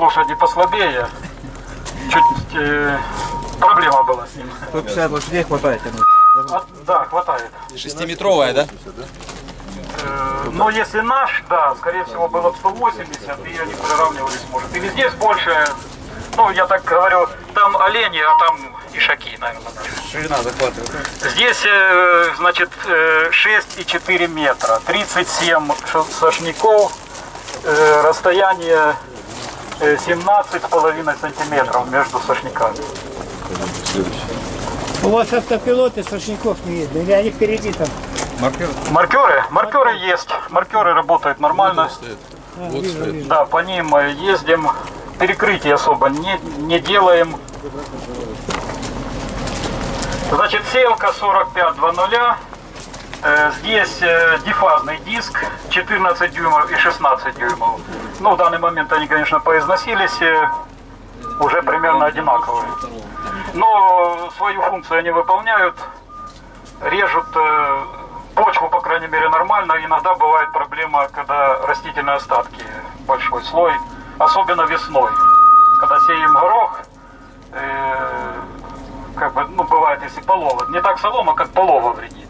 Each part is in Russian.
лошади послабее. Чуть проблема была с ним. 150 лошадей хватает? Да, хватает. 6-метровая, да? Но если наш, да, скорее всего, было бы 180, и они приравнивались, может. Или здесь больше, ну, я так говорю, там олени, а там ишаки, наверное. Ширина захватывает. Здесь, значит, 6,4 метра, 37 сошников, расстояние 17,5 сантиметров между сошниками. У вас автопилоты, сошников не видно, или они впереди там? Маркеры? Маркеры есть. Маркеры работают нормально. Вижу. Да, по ним ездим. Перекрытий особо не делаем. Значит, сеялка 4500. Здесь дифазный диск 14 дюймов и 16 дюймов. Ну, в данный момент они, конечно, поизносились. Уже примерно одинаковые. Но свою функцию они выполняют. Режут почву, по крайней мере, нормально. Иногда бывает проблема, когда растительные остатки, большой слой, особенно весной. Когда сеем горох, как бы, ну, бывает, если полова. Не так солома, как полова вредит.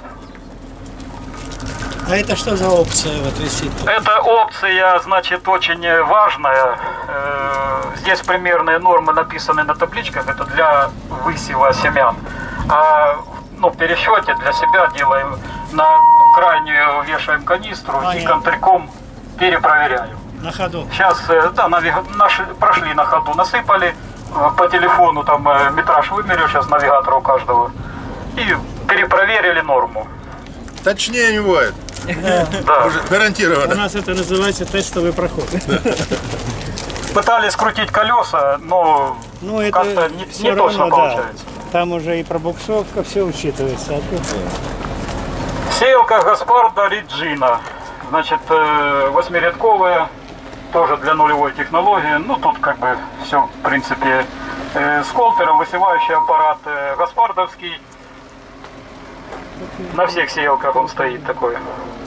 А это что за опция вот висит? Эта опция, значит, очень важная. Здесь примерные нормы написаны на табличках. Это для высева семян. А ну, в пересчете для себя делаем, на крайнюю вешаем канистру и контряком перепроверяем. На ходу? Сейчас, да, наши прошли на ходу, насыпали, по телефону там метраж вымерил, сейчас навигатор у каждого, и перепроверили норму. Точнее не бывает. Да. Уже гарантированно. У нас это называется тестовый проход. Пытались скрутить колеса, но Ну, как-то не точно получается. Там уже и пробуксовка, все учитывается. Сеялка Гаспарда Реджина, значит, 8-рядковая, тоже для нулевой технологии. Ну, тут как бы все, в принципе, с колтером, высевающий аппарат Гаспардовский. На всех сеялках он стоит такой.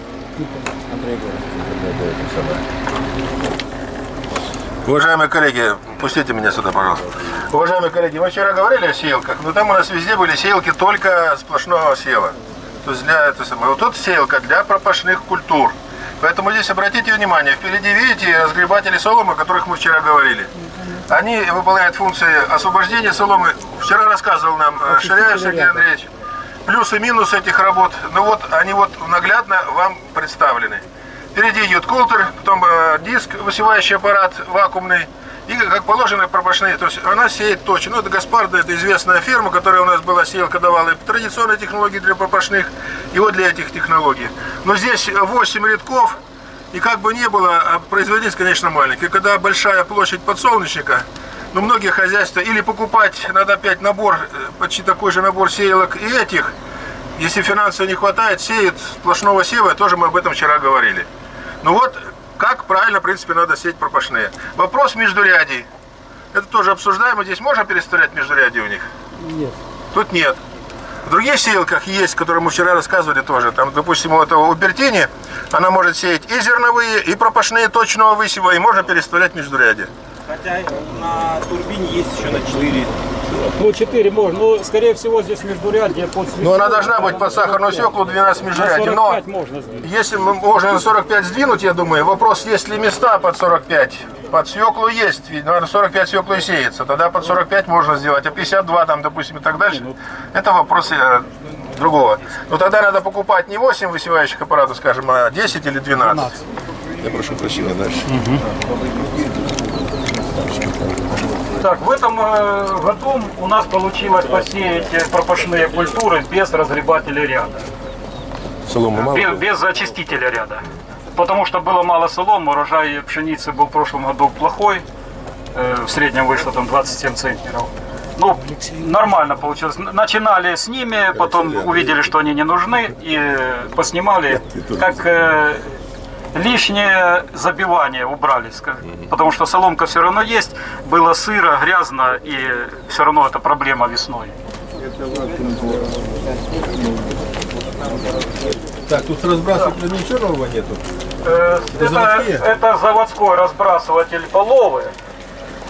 Уважаемые коллеги, пустите меня сюда, пожалуйста. Уважаемые коллеги, мы вчера говорили о сеялках, но там у нас везде были сеялки только сплошного сева. То есть для этого самого. Вот тут сеялка для пропашных культур. Поэтому здесь обратите внимание, впереди видите разгребатели соломы, о которых мы вчера говорили. Они выполняют функции освобождения соломы. Вчера рассказывал нам Ширяев Сергей Андреевич. Плюсы и минусы этих работ. Ну вот они вот наглядно вам представлены. Впереди идет колтер, потом диск, высевающий аппарат вакуумный. И, как положено, пропашные. То есть она сеет точно. Ну, это Гаспарда, это известная фирма, которая у нас была, сеялка давала и традиционные технологии для пропашных, и вот для этих технологий. Но здесь 8 рядков, и как бы ни было, а производительность, конечно, маленькая. И когда большая площадь подсолнечника, ну, многие хозяйства, или покупать надо опять набор, почти такой же набор сеялок и этих, если финансово не хватает, сеют сплошного сева, тоже мы об этом вчера говорили. Ну вот, как правильно, в принципе, надо сеять пропашные. Вопрос междурядий. Это тоже обсуждаемо. Здесь можно переставлять междурядья у них? Нет. Тут нет. В других сеялках есть, которые мы вчера рассказывали тоже. Там, допустим, у этого Убертини, она может сеять и зерновые, и пропашные точного высева, и можно переставлять междурядья. Хотя на турбине есть еще на 4. Ну, 4 можно. Ну, скорее всего, здесь междурядье под свеклу. Но она должна быть под сахарную свеклу 12 междурядий. Но можно сдвинуть. если можно на 45 сдвинуть, я думаю, вопрос, есть ли места под 45. Под свеклу есть, ведь на 45 свеклу и сеется. Тогда под 45 можно сделать, а 52 там, допустим, и так дальше. Это вопрос другого. Но тогда надо покупать не 8 высевающих аппаратов, скажем, а 10 или 12. Я прошу прощения, дальше. Так, в этом году у нас получилось посеять пропашные культуры без разгребателя ряда. Солома мало? Без очистителя ряда. Потому что было мало соломы, урожай пшеницы был в прошлом году плохой. В среднем вышло там 27 центнеров. Ну, нормально получилось. Начинали с ними, потом увидели, что они не нужны, и поснимали. Как лишнее забивание убрали, потому что соломка все равно есть, было сыро, грязно, и все равно это проблема весной. Так, тут разбрасывателя ничего нового нету? Это заводской разбрасыватель половый.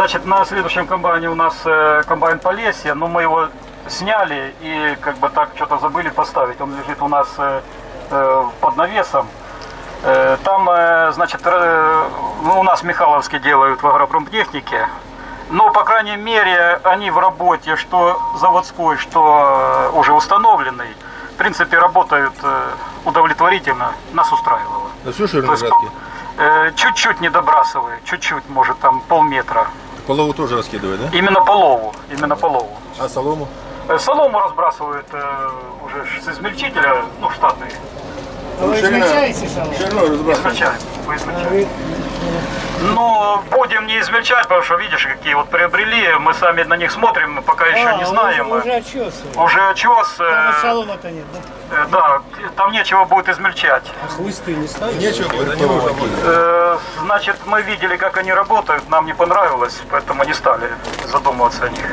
Значит, на следующем комбайне у нас комбайн Полесье, но мы его сняли и как бы так что-то забыли поставить. Он лежит у нас под навесом. Там, значит, у нас Михайловский делают в агропромтехнике. Но, по крайней мере, они в работе, что заводской, что уже установленный, в принципе, работают удовлетворительно, нас устраивало. Ну, все ширина жатки? Чуть-чуть не добрасывает, чуть-чуть, может, там полметра. Полову тоже раскидывает, да? Именно полову, именно полову. А солому? Солому разбрасывают уже с измельчителя, ну, штатный. А вы измельчаете солому? Ширину разбрасывает. Измельчаем, вы измельчаете. Но будем не измельчать, потому что, видишь, какие вот приобрели, мы сами на них смотрим, пока еще не знаем. Уже очес. Уже очес. Там солома-то нет, да? Да, там нечего будет измельчать. А хлысты не ставят? Нечего будет, они можно будет. Значит, мы видели, как они работают, нам не понравилось, поэтому не стали задумываться о них.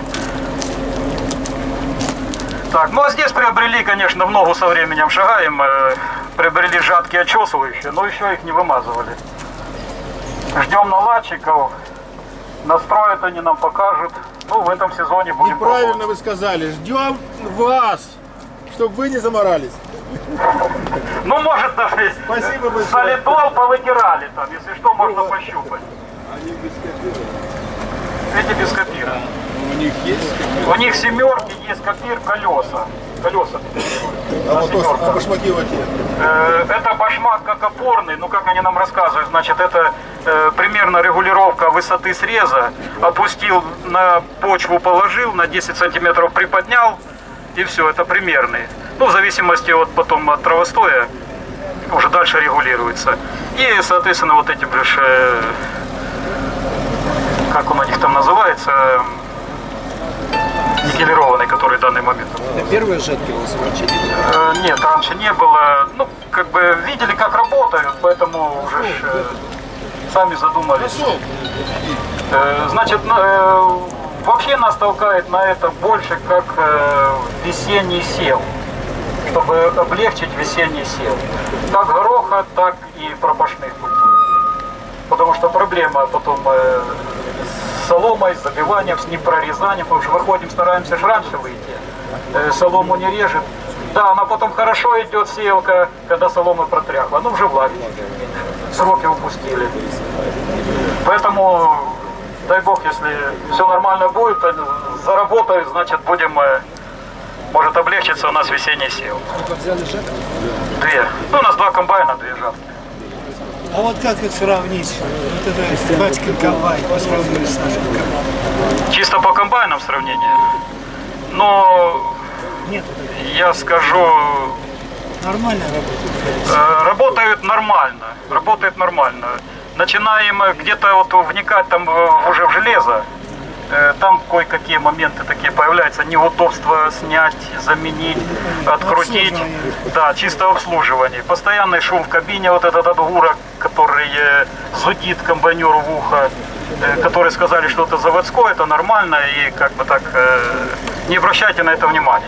Так, ну а здесь приобрели, конечно, в ногу со временем шагаем, приобрели жатки очесывающие, но еще их не вымазывали. Ждем наладчиков, настроят они, нам покажут. Ну, в этом сезоне будем Неправильно пробовать. вы сказали, ждем вас, чтобы вы не заморались. Ну, может, даже Спасибо большое. солидол повытирали там, если что, можно пощупать. Они без копира. Эти без копира. У них есть копир? У них семерки, есть копир, колеса. Колеса. А вот башмаки вот те. Это башмак как опорный, ну как они нам рассказывают, значит, это примерно регулировка высоты среза. Опустил на почву, положил, на 10 сантиметров приподнял, и все, это примерный. Ну, в зависимости от потом от травостоя, уже дальше регулируется. И, соответственно, вот эти ближе, как он у них там называется, никелированный, который в данный момент. Это первые жатки вы замочили? Нет, раньше не было. Ну, как бы видели, как работают, поэтому уже сами задумались. Значит, вообще нас толкает на это больше как весенний сев, чтобы облегчить весенний сев. Как гороха, так и пропашных культур. Потому что проблема потом с соломой, с забиванием, с непрорезанием, потому что выходим, стараемся же раньше выйти. Солому не режет. Да, она потом хорошо идет сеялка, когда солома протряхла. Ну, уже влаги. Сроки упустили. Поэтому, дай бог, если все нормально будет, заработают, значит, будем, может облегчиться у нас весенний сев. Сколько взяли жатки? 2. Ну, у нас 2 комбайна, 2 жатки. А вот как их сравнить? Вот это батькин комбайн по сравнению с нашим комбайном. Чисто по комбайнам сравнение. Но Нет, я скажу, нормально работает. работают нормально. Работают нормально. Начинаем где-то вот вникать там уже в железо. Там кое-какие моменты такие появляются, неудобства снять, заменить, открутить. Да, чисто обслуживание. Постоянный шум в кабине, вот этот огурок, который зудит комбайнеру в ухо, которые сказали, что это заводское, это нормально, и как бы так, не обращайте на это внимания.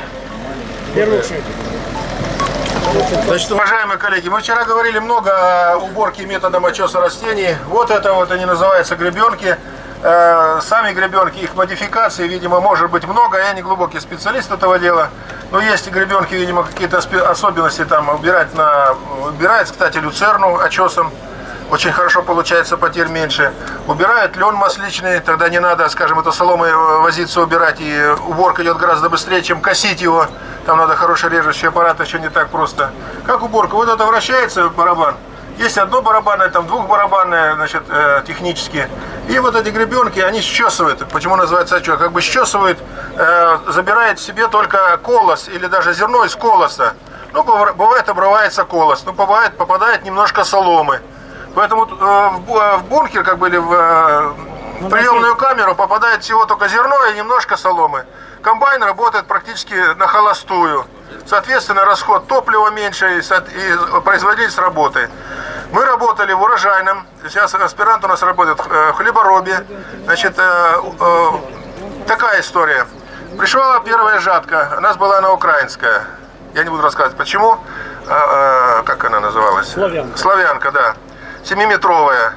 Значит, уважаемые коллеги, мы вчера говорили много о уборке методом очеса растений. Вот это вот они называются гребенки. Сами гребенки, их модификации, видимо, может быть много. Я не глубокий специалист этого дела. Но есть и гребенки, видимо, какие-то особенности там убирает, кстати, люцерну очесом. Очень хорошо получается, потерь меньше. Убирает лен масличный, тогда не надо, скажем, это соломой возиться убирать. И уборка идет гораздо быстрее, чем косить его. Там надо хороший режущий аппарат, еще не так просто. Как уборка? Вот это вращается барабан. Есть однобарабанное, там двухбарабанное, значит, технически. И вот эти гребенки, они счесывают. Почему называется очес? Как бы счесывают, забирает в себе только колос или даже зерно из колоса. Ну, бывает обрывается колос, ну, бывает попадает немножко соломы. Поэтому в бункер, как бы, или в приемную камеру попадает всего только зерно и немножко соломы. Комбайн работает практически на холостую. Соответственно, расход топлива меньше и производительность работы. Мы работали в урожайном, сейчас аспирант у нас работает в хлеборобе. Значит, такая история. Пришла первая жатка, у нас была она украинская. Я не буду рассказывать почему. Как она называлась? Славянка. Славянка, да. 7-метровая.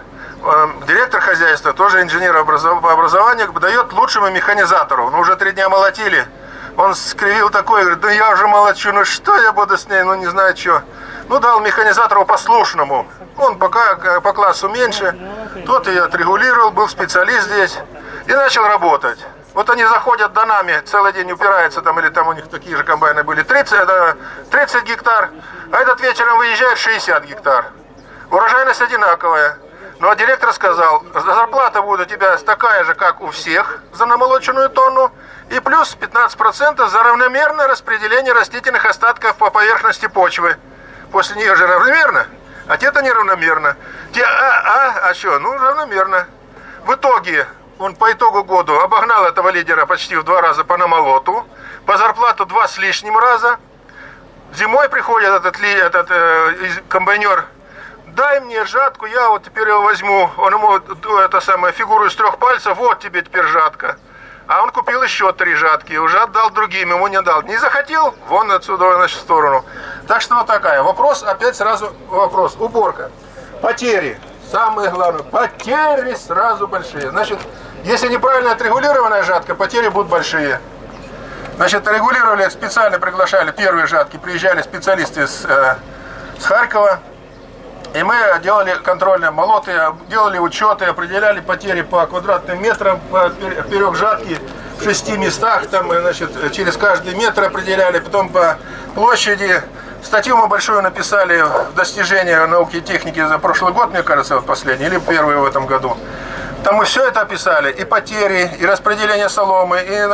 директор хозяйства, тоже инженер по образованию, дает лучшему механизатору. Ну, уже 3 дня молотили. Он скривил такой, говорит, да я уже молочу, ну что я буду с ней, ну не знаю что. Ну, дал механизатору послушному. Он пока по классу меньше. Тот ее отрегулировал, был специалист здесь. И начал работать. Вот они заходят до нами, целый день упираются там, или там у них такие же комбайны были, 30 гектар. А этот вечером выезжает 60 гектар. Урожайность одинаковая. Но директор сказал, зарплата будет у тебя такая же, как у всех за намолоченную тонну. И плюс 15% за равномерное распределение растительных остатков по поверхности почвы. После нее же равномерно, а те-то неравномерно. А что? Ну, равномерно. В итоге, он по итогу года обогнал этого лидера почти в 2 раза по намолоту, по зарплату 2 с лишним раза. Зимой приходит этот комбайнер, дай мне жатку, я вот теперь его возьму. Он ему фигуру из 3 пальцев, вот тебе теперь жатка. А он купил еще 3 жатки, уже отдал другим, ему не дал. Не захотел, вон отсюда, значит, в сторону. Так что вот такая. Вопрос, опять сразу вопрос. Уборка. Потери. Самое главное. Потери сразу большие. Значит, если неправильно отрегулированная жатка, потери будут большие. Значит, регулировали, специально приглашали первые жатки, приезжали специалисты с Харькова. И мы делали контрольные молоты, делали учеты, определяли потери по квадратным метрам, поперек жатки в 6 местах, там, значит, через каждый метр определяли, потом по площади. Статью мы большую написали в достижения науки и техники за прошлый год, мне кажется, вот последний, или первый в этом году. Там мы все это описали, и потери, и распределение соломы, и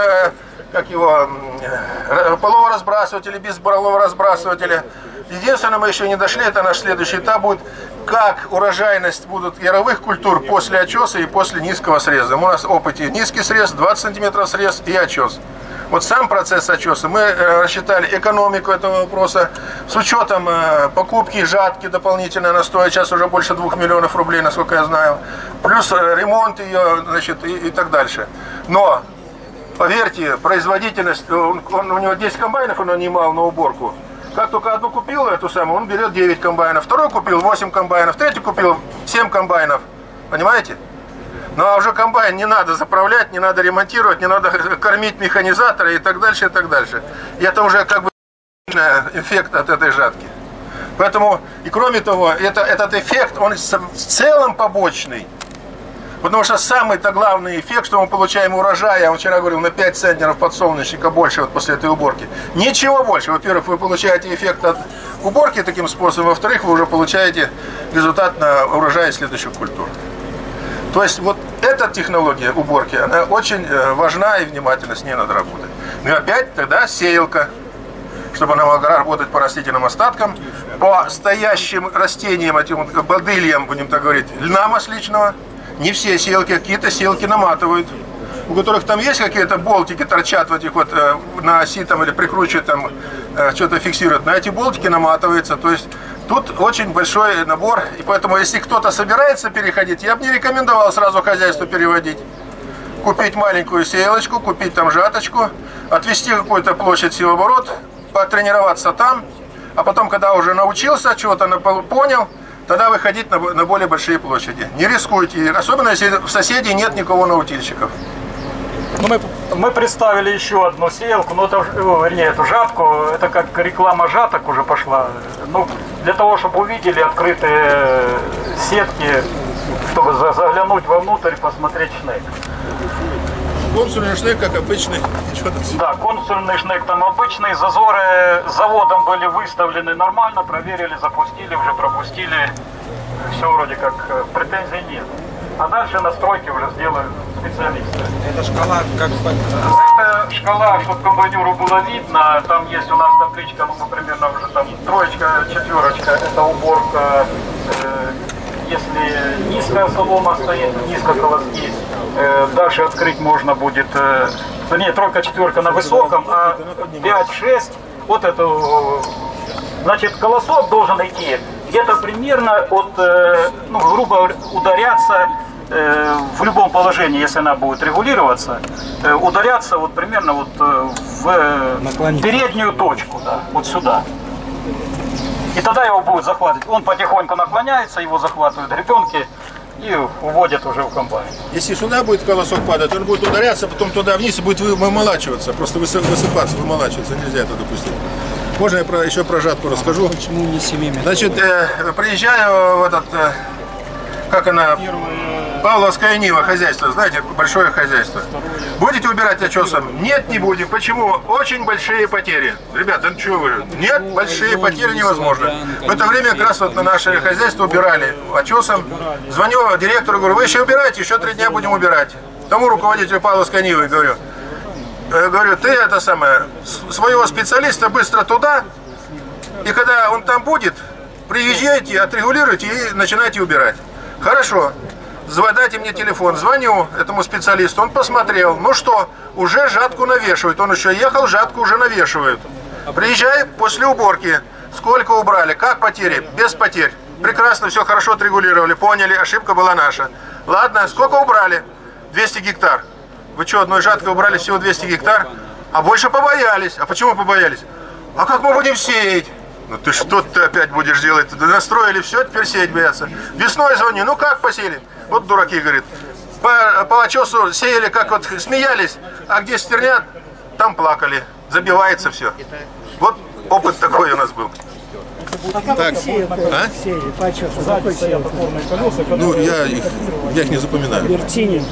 половоразбрасыватели, без половоразбрасывателя. Единственное, мы еще не дошли, это наш следующий этап будет, как урожайность будут яровых культур после очеса и после низкого среза. У нас в опыте низкий срез, 20 сантиметров срез и очес. Вот сам процесс очеса, мы рассчитали экономику этого вопроса с учетом покупки жатки дополнительно на стоя, сейчас уже больше 2 миллионов рублей, насколько я знаю, плюс ремонт ее, значит, и так дальше. Но, поверьте, производительность, у него 10 комбайнов он нанимал на уборку. Как только одну купил, эту самую, он берет 9 комбайнов, второй купил 8 комбайнов, третий купил 7 комбайнов. Понимаете? Ну а уже комбайн не надо заправлять, не надо ремонтировать, не надо кормить механизатора и так дальше, и так дальше. И это уже как бы эффект от этой жатки. Поэтому, и кроме того, этот эффект, он в целом побочный. Потому что самый-то главный эффект, что мы получаем урожай, я вчера говорил, на 5 центнеров подсолнечника больше вот после этой уборки. Ничего больше. Во-первых, вы получаете эффект от уборки таким способом, во-вторых, вы уже получаете результат на урожае следующих культур. То есть вот эта технология уборки, она очень важна и внимательно с ней надо работать. Ну и опять тогда сеялка, чтобы она могла работать по растительным остаткам, по стоящим растениям, этим бодыльям, будем так говорить, льна масличного. Не все сеялки, какие-то сеялки наматывают, у которых там есть какие-то болтики, торчат в этих вот на оси там или прикручивают там, что-то фиксируют. На эти болтики наматывается. То есть тут очень большой набор. И поэтому, если кто-то собирается переходить, я бы не рекомендовал сразу хозяйство переводить. Купить маленькую сеялочку, купить там жаточку, отвести какую-то площадь севооборот, потренироваться там, а потом, когда уже научился, чего-то понял, тогда выходить на более большие площади. Не рискуйте, особенно если в соседей нет никого наутильщиков. Мы представили еще одну сеялку, ну, вернее, эту жатку, это как реклама жаток уже пошла. Ну, для того, чтобы увидели открытые сетки, чтобы заглянуть вовнутрь, посмотреть шнек. Консульный шнек, как обычный. Да, консульный шнек там обычный, зазоры заводом были выставлены нормально, проверили, запустили, уже пропустили. Все вроде как, претензий нет. А дальше настройки уже сделают специалисты. Это шкала как бы... Это шкала, чтобы комбайнеру было видно. Там есть у нас табличка, ну, примерно уже там 3, 4, это уборка. Если низкая солома стоит, низко колоски, дальше открыть можно будет, вернее, 3, 4 на высоком, а 5, 6, вот это, значит, колосок должен идти где-то примерно от, ну, грубо ударяться в любом положении, если она будет регулироваться, ударяться вот примерно вот в переднюю точку, да, вот сюда. И тогда его будет захватывать. Он потихоньку наклоняется, его захватывают гребенки, и уводят уже в комбайн. Если сюда будет колосок падать, он будет ударяться, потом туда вниз и будет вымолачиваться. Просто высыпаться, вымолачиваться. Нельзя это допустить. Можно я еще про жатку расскажу? Почему не 7 метров? Значит, приезжаю в этот, как она, Павловская Нива, хозяйство, знаете, большое хозяйство. Будете убирать очесом? Нет, не будем. Почему? Очень большие потери. Ребята, ну что вы? Нет, большие потери невозможно. В это время как раз вот на наше хозяйство убирали очесом. Звоню директору, говорю, вы еще убираете, еще 3 дня будем убирать. Тому руководителю Павловской Нивы говорю, ты это самое, своего специалиста быстро туда, и когда он там будет, приезжайте, отрегулируйте и начинайте убирать. Хорошо. Дайте мне телефон, звоню этому специалисту, он посмотрел, ну что, уже жатку навешивают, он еще ехал, жатку уже навешивают. Приезжай после уборки, сколько убрали, как потери, без потерь. Прекрасно, все хорошо отрегулировали, поняли, ошибка была наша. Ладно, сколько убрали? 200 гектар. Вы что, одной жаткой убрали всего 200 гектар? А больше побоялись. А почему побоялись? А как мы будем сеять? Ну ты что ты опять будешь делать? Да настроили все, теперь сеять боятся. Весной звоню, ну как посеяли? Вот дураки, говорит. По очесу сеяли, как вот смеялись, а где стернят, там плакали. Забивается все. Вот опыт такой у нас был. Так, ну, я их не запоминаю. Бертини.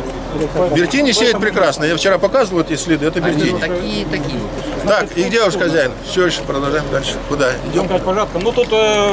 Бертини сеет прекрасно. Я вчера показывал эти следы, это Бертини. Такие. Так, и где уж хозяин? Все, еще продолжаем дальше. Куда? Идем? Ну тут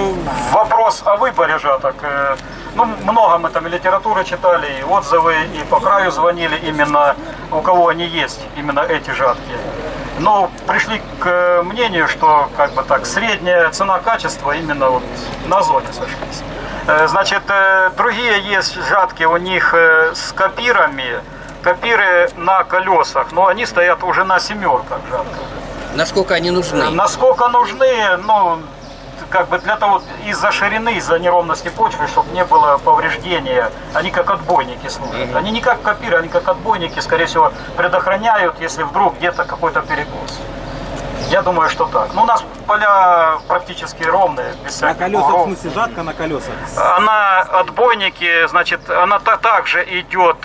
вопрос о выборе жаток. Ну, много мы там и литературы читали, и отзывы, и по краю звонили именно, у кого они есть, именно эти жатки. Но пришли к мнению, что как бы так средняя цена-качество именно вот на зоне сошлись. Значит, другие есть жатки у них с копирами, копиры на колесах, но они стоят уже на 7-ерках жатках. Насколько они нужны? Насколько нужны, ну, как бы для того, из-за ширины, из-за неровности почвы, чтобы не было повреждения. Они как отбойники служат. Они не как копиры, они как отбойники, скорее всего, предохраняют, если вдруг где-то какой-то перекос. Я думаю, что так. Ну, у нас поля практически ровные, без всяких На колесах, бугров. в смысле, жатка на колесах? Она, отбойники, значит, она также идет,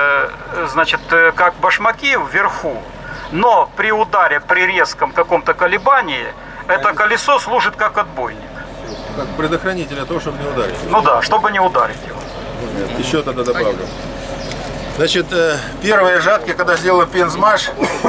значит, как башмаки вверху, но при ударе, при резком каком-то колебании, это колесо служит как отбойник. Как предохранитель для того, чтобы не ударить. Ну да, чтобы не ударить его. Нет, еще тогда добавлю. Значит, первые жатки, когда сделал Пензмаш,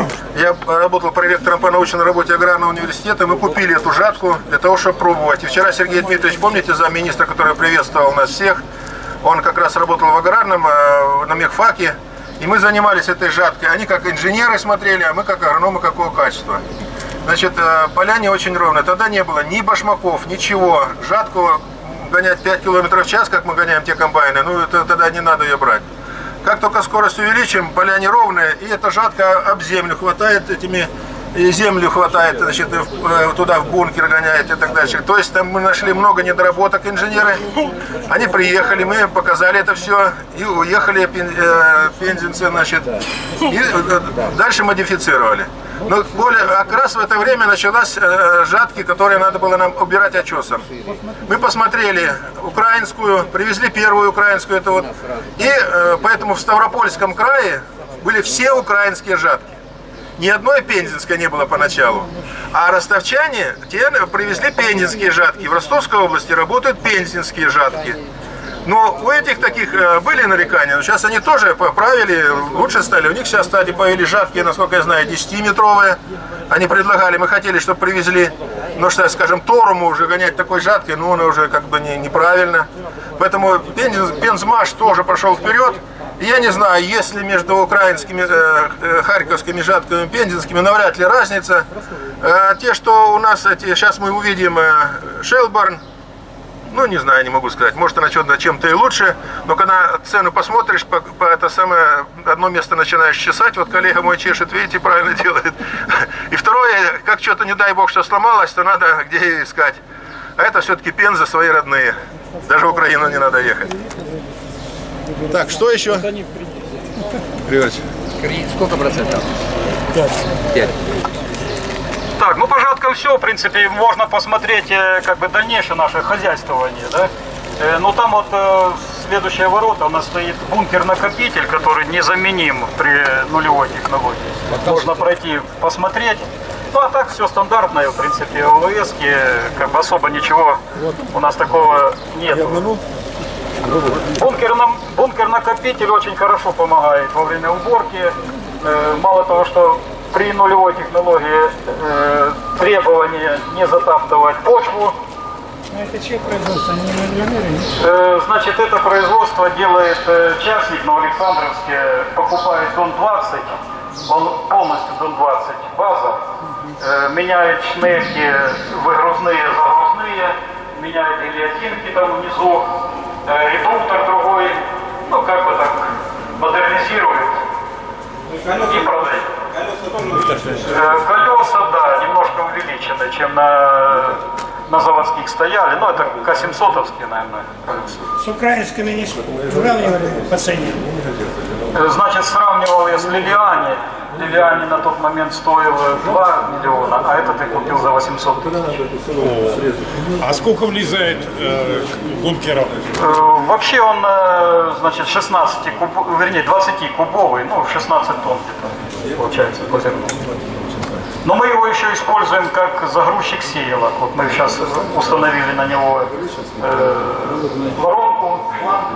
я работал проректором по научной работе аграрного университета, мы купили эту жатку для того, чтобы пробовать. И вчера Сергей Дмитриевич, помните, замминистра, который приветствовал нас всех, он как раз работал в аграрном, на мехфаке, и мы занимались этой жаткой. Они как инженеры смотрели, а мы как агрономы какого качества. Значит, поля не очень ровные. Тогда не было ни башмаков, ничего. Жатку гонять 5 км в час, как мы гоняем те комбайны, ну это тогда не надо ее брать. Как только скорость увеличим, поля неровные, и эта жатка об землю хватает этими, и землю хватает, значит, туда в бункер гоняет и так дальше. То есть там мы нашли много недоработок инженеры. Они приехали, мы показали это все, и уехали пензенцы, значит, и дальше модифицировали. Но более, как раз в это время началась жатки, которые надо было нам убирать очесом. Мы посмотрели украинскую, привезли первую украинскую, это вот, и поэтому в Ставропольском крае были все украинские жатки. Ни одной пензенской не было поначалу. А ростовчане, те привезли пензенские жатки. В Ростовской области работают пензенские жатки. Но у этих таких были нарекания, но сейчас они тоже поправили, лучше стали. У них сейчас, кстати, появились жатки, насколько я знаю, 10-метровые. Они предлагали, мы хотели, чтобы привезли. Но что, скажем, Торуму уже гонять такой жаткой, ну, она уже как бы неправильно. Поэтому Пензмаш тоже пошел вперед. И я не знаю, есть ли между украинскими, харьковскими жатками и пензенскими, навряд ли разница. Те, что у нас, сейчас мы увидим Шелборн, ну, не знаю, не могу сказать. Может, она чем-то и лучше, но когда цену посмотришь, по это самое, одно место начинаешь чесать, вот коллега мой чешет, видите, правильно делает. И второе, как что-то, не дай бог, что сломалось, то надо где искать. А это все-таки Пенза свои родные. Даже в Украину не надо ехать. Так, что еще? Привет. Сколько процентов? 5. Так, ну по жаткам все, в принципе, можно посмотреть как бы дальнейшее наше хозяйствование, да. Ну там вот следующие ворота у нас стоит бункер-накопитель, который незаменим при нулевой технологии. Можно пройти, посмотреть. Ну а так все стандартное, в принципе, ОВС-ки, как бы особо ничего у нас такого нет. Бункер-накопитель очень хорошо помогает во время уборки. Мало того, что при нулевой технологии требование не затаптывать почву. Это чье производство? Не на Значит, это производство делает частник на Александровске, покупает Дон-20, он полностью Дон-20 база, меняет шнеки выгрузные, загрузные, меняет гильотинки там внизу, редуктор другой, ну как бы так модернизирует и продает. Колеса, да, немножко увеличены, чем на заводских стояли, но это К-700-овские, наверное, колеса. С украинскими не сравнивали по цене? Значит, сравнивал я с Лилиани. Лилиани на тот момент стоил 2 миллиона, а этот я купил за 800 тысяч. А сколько влезает бункеров? Вообще он, значит, 20-кубовый, ну, 16 тонн где-то, получается, по зерну. Но мы его еще используем как загрузчик сеялок. Вот мы сейчас установили на него воронку, шланг,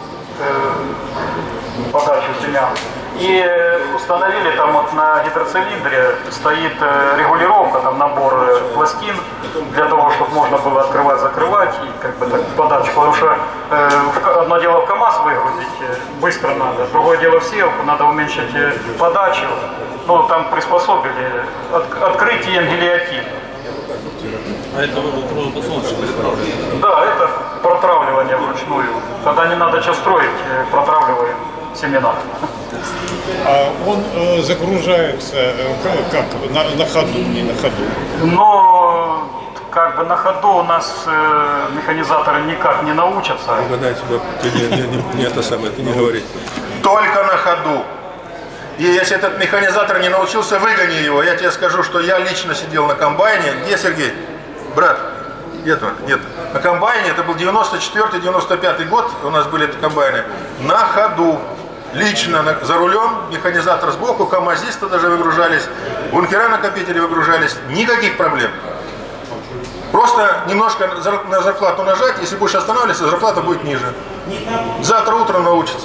подачу семян. И установили там вот на гидроцилиндре стоит регулировка, там набор пластин для того, чтобы можно было открывать, закрывать и как бы так подачу. Потому что одно дело в КАМАЗ выгрузить быстро надо, другое дело в сеялку, надо уменьшить подачу. Ну, там приспособили открытие гильотин. А это вы был подсолнечный? Да, это протравливание вручную. Когда не надо что строить, протравливаем семена. А он загружается как? На ходу, не на ходу? Но как бы на ходу у нас механизаторы никак не научатся. Угадай сюда, не это самое, ты не говори. Только на ходу. И если этот механизатор не научился, выгони его. Я тебе скажу, что я лично сидел на комбайне. Где Сергей? Брат? Нет, нет. На комбайне, это был 94-95 год, у нас были комбайны. На ходу. Лично за рулем, механизатор сбоку, камазисты даже выгружались, бункера-накопители выгружались. Никаких проблем. Просто немножко на зарплату нажать, если будешь останавливаться, зарплата будет ниже. Завтра утром научится.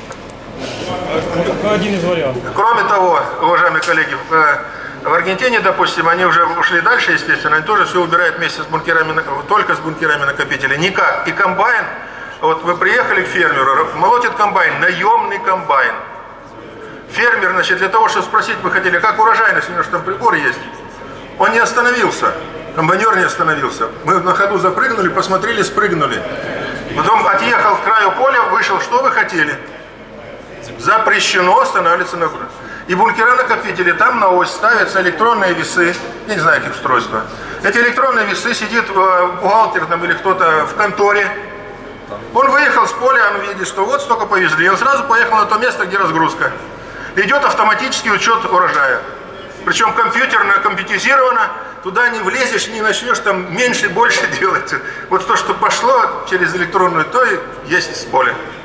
Один из вариантов. Кроме того, уважаемые коллеги, в Аргентине, допустим, они уже ушли дальше, естественно, они тоже все убирают вместе с бункерами, только с бункерами накопителей. Никак. И комбайн, вот вы приехали к фермеру, молотит комбайн, наемный комбайн. Фермер, значит, для того, чтобы спросить, вы хотели, как урожайность, у него что там прибор есть. Он не остановился, комбайнер не остановился. Мы на ходу запрыгнули, посмотрели, спрыгнули. Потом отъехал к краю поля, вышел, что вы хотели? Запрещено останавливаться на город. И бункера-накопители, там на ось ставятся электронные весы, я не знаю, какие устройства. Эти электронные весы, сидит бухгалтер там или кто-то в конторе. Он выехал с поля, он видит, что вот столько повезли. Он сразу поехал на то место, где разгрузка. Идет автоматический учет урожая. Причем компьютерно, компьютеризировано. Туда не влезешь, не начнешь там меньше и больше делать. Вот то, что пошло через электронную, то и есть с поля.